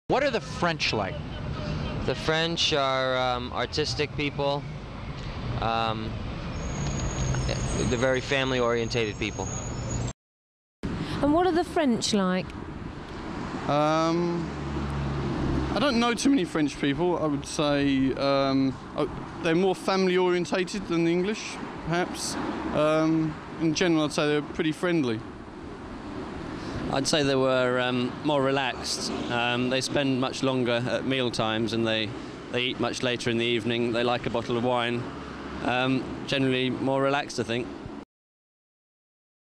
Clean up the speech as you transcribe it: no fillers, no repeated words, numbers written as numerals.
What are the French like? The French are artistic people. They're very family-orientated people. And what are the French like? I don't know too many French people. I would say they're more family-orientated than the English, perhaps. In general, I'd say they're pretty friendly. I'd say they were more relaxed. They spend much longer at meal times, and they eat much later in the evening. They like a bottle of wine. Generally more relaxed, I think.